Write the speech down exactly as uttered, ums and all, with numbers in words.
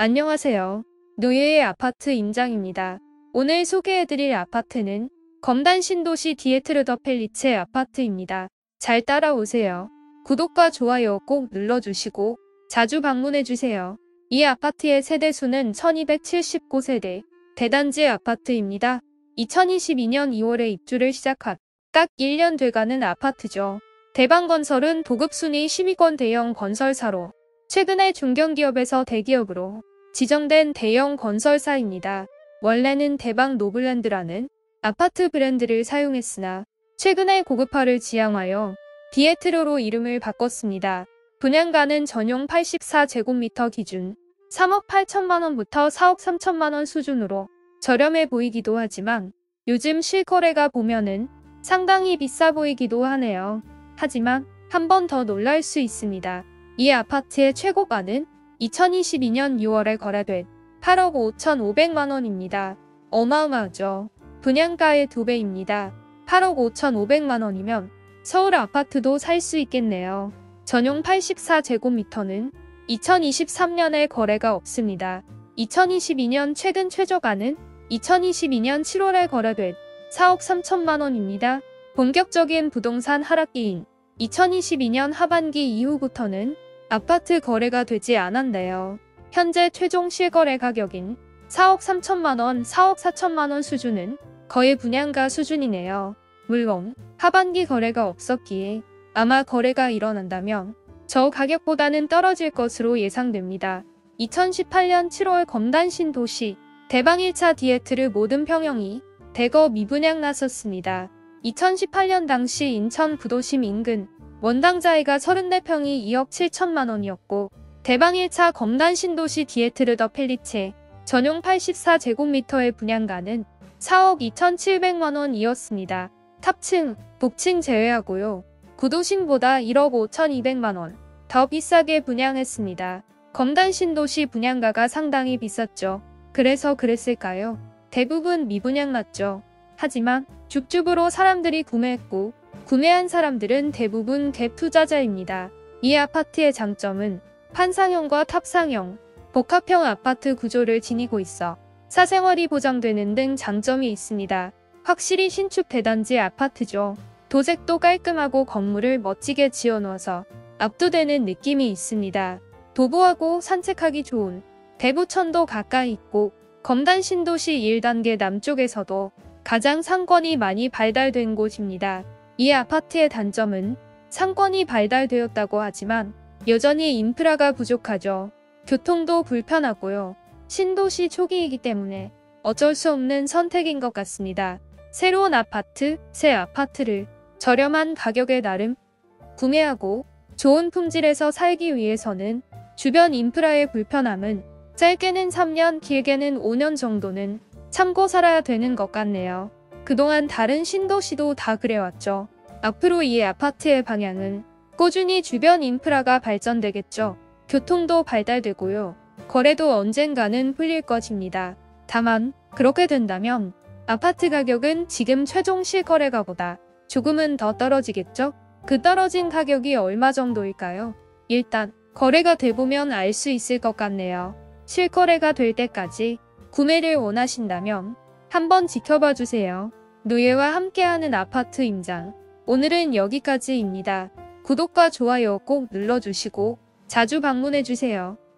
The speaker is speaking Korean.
안녕하세요. 노예의 아파트 임장입니다. 오늘 소개해드릴 아파트는 검단 신도시 디에트르더 펠리체 아파트입니다. 잘 따라오세요. 구독과 좋아요 꼭 눌러주시고 자주 방문해주세요. 이 아파트의 세대수는 천이백칠십구 세대, 대단지 아파트입니다. 이천이십이 년 이월에 입주를 시작한 딱 일 년 돼가는 아파트죠. 대방건설은 도급순위 십 위권 대형 건설사로 최근에 중견기업에서 대기업으로 지정된 대형 건설사입니다. 원래는 대방 노블랜드라는 아파트 브랜드를 사용했으나 최근에 고급화를 지향하여 디에트르로 이름을 바꿨습니다. 분양가는 전용 팔십사 제곱미터 기준 삼억 팔천만 원부터 사억 삼천만 원 수준으로 저렴해 보이기도 하지만 요즘 실거래가 보면은 상당히 비싸 보이기도 하네요. 하지만 한 번 더 놀랄 수 있습니다. 이 아파트의 최고가는 이천이십이 년 유월에 거래된 팔억 오천오백만 원입니다. 어마어마하죠. 분양가의 두 배입니다. 팔억 오천오백만 원이면 서울 아파트도 살 수 있겠네요. 전용 팔십사 제곱미터는 이천이십삼 년에 거래가 없습니다. 이천이십이 년 최근 최저가는 이천이십이 년 칠월에 거래된 사억 삼천만 원입니다. 본격적인 부동산 하락기인 이천이십이 년 하반기 이후부터는 아파트 거래가 되지 않았네요. 현재 최종 실거래 가격인 사억 삼천만 원, 사억 사천만 원 수준은 거의 분양가 수준이네요. 물론 하반기 거래가 없었기에 아마 거래가 일어난다면 저 가격보다는 떨어질 것으로 예상됩니다. 이천십팔 년 칠월 검단 신도시 대방 일 차 디에트르 모든 평형이 대거 미분양 났었습니다. 이천십팔 년 당시 인천 구도심 인근 원당자이가 삼십사 평이 이억 칠천만 원이었고 대방 일 차 검단 신도시 디에트르더 펠리체 전용 팔십사 제곱미터의 분양가는 사억 이천칠백만 원이었습니다. 탑층, 북층 제외하고요. 구도심보다 일억 오천이백만 원 더 비싸게 분양했습니다. 검단 신도시 분양가가 상당히 비쌌죠. 그래서 그랬을까요? 대부분 미분양 났죠. 하지만 줍줍으로 사람들이 구매했고 구매한 사람들은 대부분 갭 투자자입니다. 이 아파트의 장점은 판상형과 탑상형, 복합형 아파트 구조를 지니고 있어 사생활이 보장되는 등 장점이 있습니다. 확실히 신축 대단지 아파트죠. 도색도 깔끔하고 건물을 멋지게 지어놓아서 압도되는 느낌이 있습니다. 도보하고 산책하기 좋은 대부천도 가까이 있고 검단 신도시 일 단계 남쪽에서도 가장 상권이 많이 발달된 곳입니다. 이 아파트의 단점은 상권이 발달되었다고 하지만 여전히 인프라가 부족하죠. 교통도 불편하고요. 신도시 초기이기 때문에 어쩔 수 없는 선택인 것 같습니다. 새로운 아파트, 새 아파트를 저렴한 가격에 나름 구매하고 좋은 품질에서 살기 위해서는 주변 인프라의 불편함은 짧게는 삼 년, 길게는 오 년 정도는 참고 살아야 되는 것 같네요. 그동안 다른 신도시도 다 그래왔죠. 앞으로 이 아파트의 방향은 꾸준히 주변 인프라가 발전되겠죠. 교통도 발달되고요. 거래도 언젠가는 풀릴 것입니다. 다만 그렇게 된다면 아파트 가격은 지금 최종 실거래가보다 조금은 더 떨어지겠죠? 그 떨어진 가격이 얼마 정도일까요? 일단 거래가 돼보면 알 수 있을 것 같네요. 실거래가 될 때까지 구매를 원하신다면 한번 지켜봐 주세요. 노예와 함께하는 아파트 임장. 오늘은 여기까지입니다. 구독과 좋아요 꼭 눌러주시고 자주 방문해주세요.